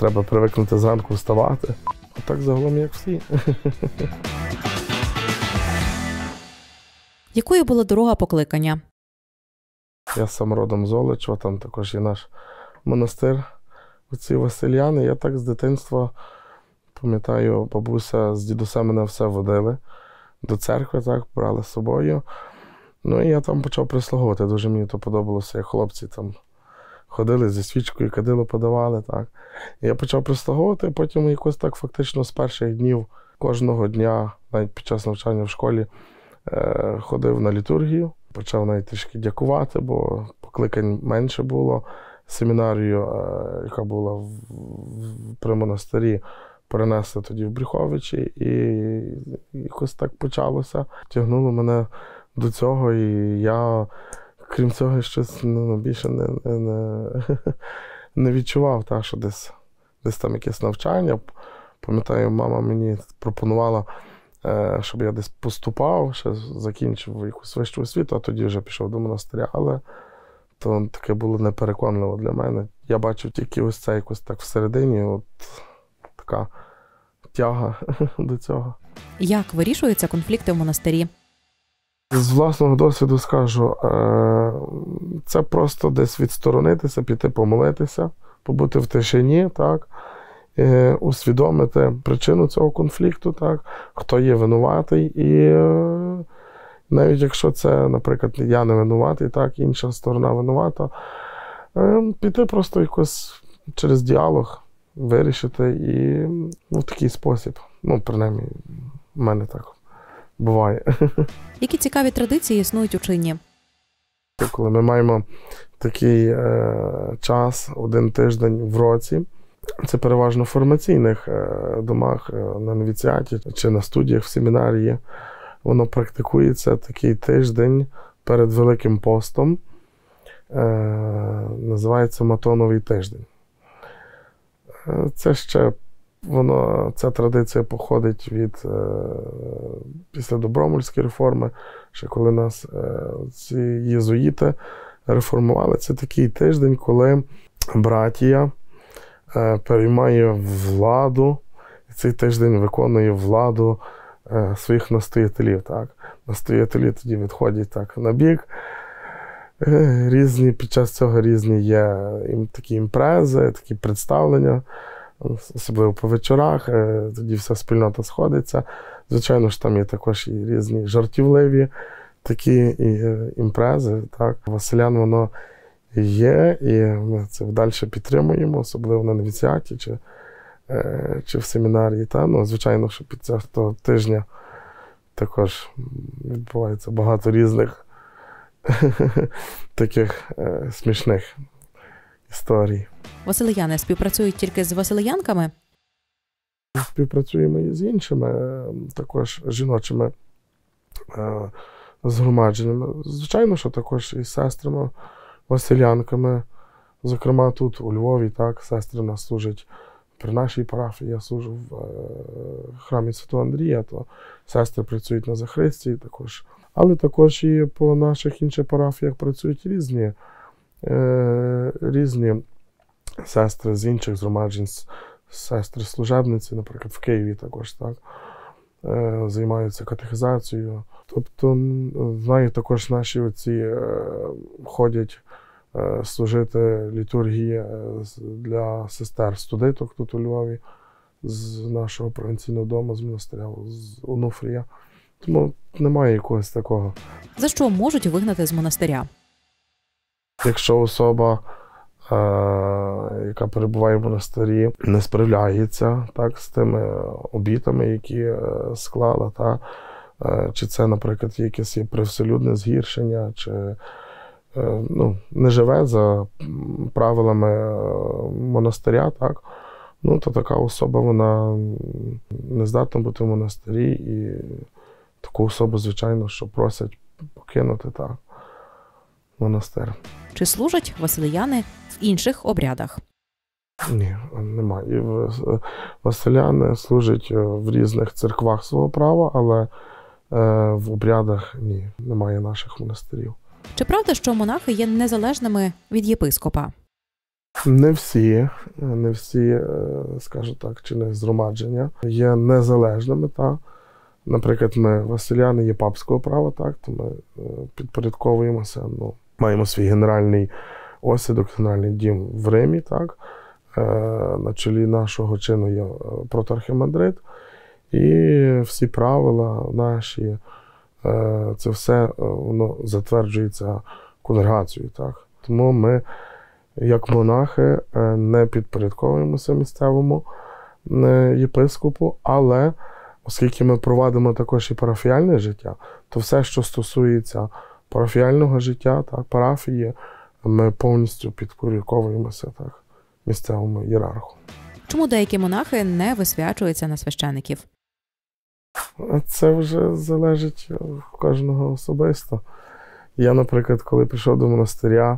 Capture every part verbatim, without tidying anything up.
треба привикнути зранку вставати. А так загалом, як всі. Якою була дорога покликання? Я сам родом з Оличева, там також є наш монастир, оці Василяни. Я так з дитинства, пам'ятаю, бабуся з дідусем мене все водили до церкви, так, брали з собою. Ну і я там почав прислуговувати, дуже мені то подобалося, як хлопці там ходили зі свічкою, кадило подавали, так. І я почав прислуговувати, потім якось так фактично з перших днів кожного дня, навіть під час навчання в школі, е- ходив на літургію. Почав навіть трішки дякувати, бо покликань менше було. Семінарію, е- яка була в- в- при монастирі, перенесли тоді в Брюховичі, і якось так почалося. Тягнуло мене до цього, і я, крім цього, щось ну, більше не, не, не, не відчував, так, що десь, десь там якесь навчання. Пам'ятаю, мама мені пропонувала, щоб я десь поступав, ще закінчив якусь вищу освіту, а тоді вже пішов до монастиря, але то таке було непереконливо для мене. Я бачив тільки ось це якось так всередині, от така тяга до цього. Як вирішуються конфлікти в монастирі? З власного досвіду скажу, це просто десь відсторонитися, піти помолитися, побути в тишині, так, усвідомити причину цього конфлікту, так, хто є винуватий, і навіть якщо це, наприклад, я не винуватий, так, інша сторона винувата, піти просто якось через діалог, вирішити і ну, в такий спосіб, ну, принаймні, в мене так буває. Які цікаві традиції існують у чині? Коли ми маємо такий е, час, один тиждень в році, це переважно в формаційних е, домах, е, на новіціаті чи на студіях в семінарії, воно практикується такий тиждень перед Великим постом, е, називається Матоновий тиждень. Е, це ще Воно, ця традиція походить від е, після Добромольської реформи, ще коли нас е, ці єзуїти реформували. Це такий тиждень, коли братія е, переймає владу, і цей тиждень виконує владу е, своїх настоятелів. Так? Настоятелі тоді відходять так на бік. Е, різні, під час цього різні є такі імпрези, такі представлення. Особливо по вечорах, тоді вся спільнота сходиться. Звичайно ж, там є також і різні жартівливі такі імпрези. Так. Василян воно є, і ми це далі підтримуємо, особливо на новіціаті чи, чи в семінарії. Та. Ну, звичайно, що під цього тижня також відбувається багато різних таких смішних історій. Василияни співпрацюють тільки з василиянками? Співпрацюємо і з іншими, також жіночими згромадженнями. Звичайно, що також і з сестрами, василянками. Зокрема, тут, у Львові, так, сестри у нас служать при нашій парафії. Я служу в храмі Святого Андрія, то сестри працюють на Захристі також. Але також і по наших інших парафіях працюють різні, різні сестри з інших згромаджень, сестри-служебниці, наприклад, в Києві також, так, займаються катехизацією. Тобто, знаю, також наші оці ходять служити літургії для сестер-студиток тут у Львові, з нашого провінційного дому, з монастиря, з Онуфрія. Тому немає якогось такого. За що можуть вигнати з монастиря? Якщо особа, е, яка перебуває в монастирі, не справляється так, з тими обітами, які е, склала, та, е, чи це, наприклад, якесь є привселюдне згіршення, чи е, ну, не живе за правилами монастиря, так, ну, то така особа, вона не здатна бути в монастирі, і таку особу, звичайно, що просять покинути, так, монастир. Чи служать василияни в інших обрядах? Ні, немає. І василяни служать в різних церквах свого права, але в обрядах ні, немає наших монастирів. Чи правда, що монахи є незалежними від єпископа? Не всі, не всі, скажу так, чини згромадження є незалежними. Та. Наприклад, ми василяни є папського права, так, то ми підпорядковуємося, ну, маємо свій генеральний осідок, генеральний дім в Римі, так. На чолі нашого чину є протоархімандрит. І всі правила наші, це все воно затверджується конгрегацією, так. Тому ми, як монахи, не підпорядковуємося місцевому єпископу, але оскільки ми провадимо також і парафіяльне життя, то все, що стосується парафіяльного життя, так, парафії, ми повністю підпорядковуємося так, місцевому ієрарху. Чому деякі монахи не висвячуються на священиків? Це вже залежить від кожного особисто. Я, наприклад, коли прийшов до монастиря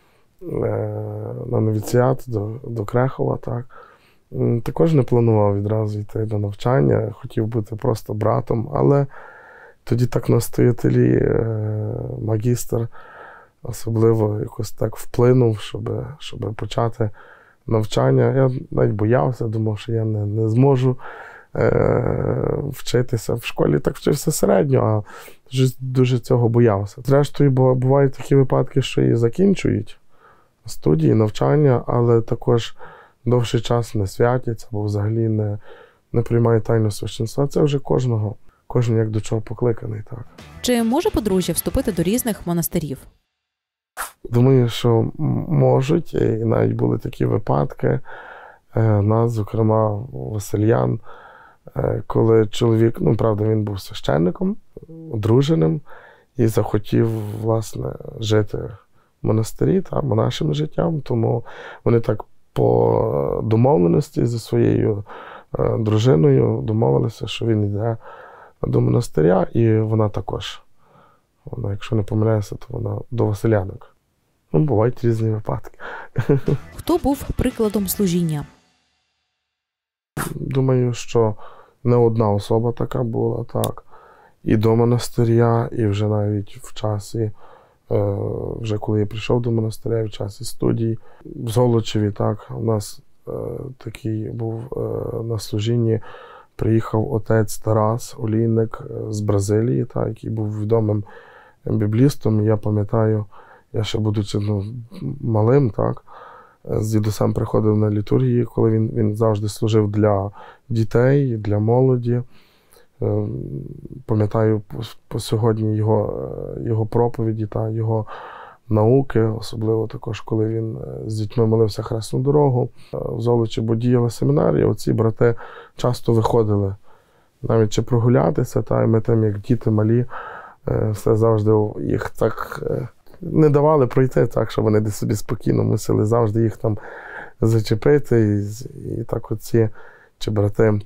на новіціат, до, до Крехова, так, також не планував відразу йти до навчання, хотів бути просто братом, але тоді так настоятелі, магістр особливо якось так вплинув, щоб, щоб почати навчання. Я навіть боявся, думав, що я не, не зможу е, вчитися. В школі так вчився середньо, а дуже, дуже цього боявся. Зрештою, бувають такі випадки, що і закінчують студії, навчання, але також довший час не святяться, або взагалі не, не приймають тайну священства. Це вже кожного, кожен як до чого покликаний. Так. Чи може подружжя вступити до різних монастирів? Думаю, що можуть, і навіть були такі випадки, нас, зокрема, Васильян, коли чоловік, ну, правда, він був священником, одруженим, і захотів, власне, жити в монастирі, та, монашим життям, тому вони так по домовленості зі своєю дружиною домовилися, що він йде до монастиря, і вона також. Вона, якщо не помиляюся, то вона до Василянок. Ну, бувають різні випадки. Хто був прикладом служіння? Думаю, що не одна особа така була, так. І до монастиря, і вже навіть в часі, вже коли я прийшов до монастиря, в часі студії. В Золочеві, так, у нас такий був на служінні, приїхав отець Тарас, олійник з Бразилії, так, який був відомим біблістом. Я пам'ятаю, я ще будучи ну, малим, так, з дідусем приходив на літургії, коли він, він завжди служив для дітей, для молоді. Пам'ятаю по, по сьогодні його, його проповіді та його науки, особливо також, коли він з дітьми молився хресну дорогу. В Золочі, бо діяла семінарія, оці брати часто виходили навіть чи прогулятися, та, і ми там, як діти малі, все завжди їх так не давали пройти, так, що вони десь собі спокійно мусили завжди їх там зачепити. І, і так оці чи брати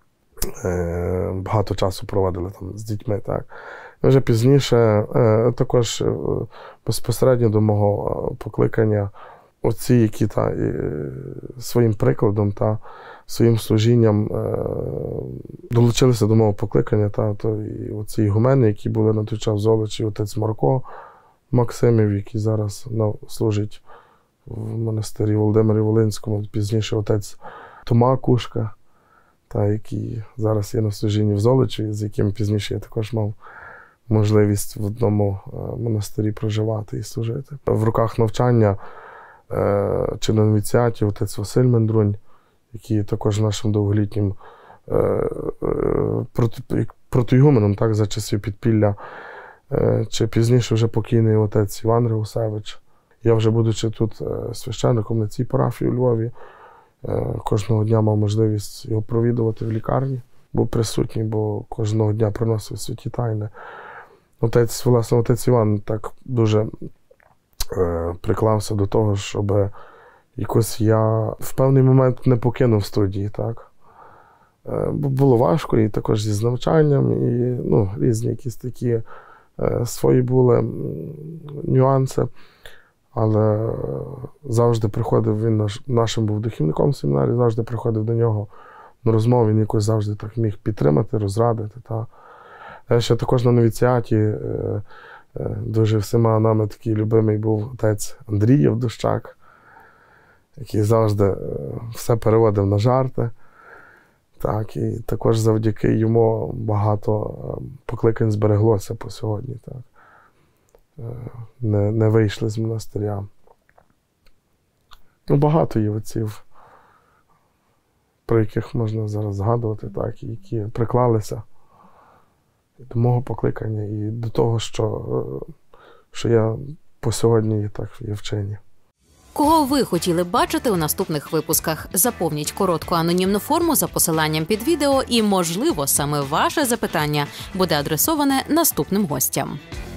е, багато часу проводили там з дітьми. Так. І вже пізніше е, також е, безпосередньо до мого окликання оці, які та, е, своїм прикладом та своїм служінням е, долучилися до мого покликання, та, то і оці ігумени, які були на той час в Золочі, отець Марко Максимів, який зараз ну, служить в монастирі Володимирі Волинському, пізніше отець Тома Кушка, та, який зараз є на служінні в Золочі, з яким пізніше я також мав можливість в одному монастирі проживати і служити. В роках навчання е, чи на новіціаті отець Василь Мендрунь, який також нашим довголітнім е, е, проти, протоігуменом, так, за часів підпілля, е, чи пізніше вже покійний отець Іван Регусевич. Я вже, будучи тут е, священником на цій парафії у Львові, е, кожного дня мав можливість його провідувати в лікарні. Був присутній, бо кожного дня приносив святі тайни. Отець, власне, отець Іван так дуже е, приклався до того, щоб якось я в певний момент не покинув студії, так. Е, було важко, і також зі навчанням, і ну, різні якісь такі е, свої були нюанси. Але завжди приходив, він наш, нашим був духівником в семінарі, завжди приходив до нього на розмову, він якось завжди так міг підтримати, розрадити. Та. Я ще також на новіціаті е, е, дуже всіма нами такий любимий був отець Андрій Євдощак, який завжди все переводив на жарти. Так, і також завдяки йому багато покликань збереглося по сьогодні. Так. Не, не вийшли з монастиря. Ну, багато є отців, про яких можна зараз згадувати, так, які приклалися до мого покликання і до того, що, що я по сьогодні і так є вчені. Кого ви хотіли б бачити у наступних випусках? Заповніть коротку анонімну форму за посиланням під відео і, можливо, саме ваше запитання буде адресоване наступним гостям.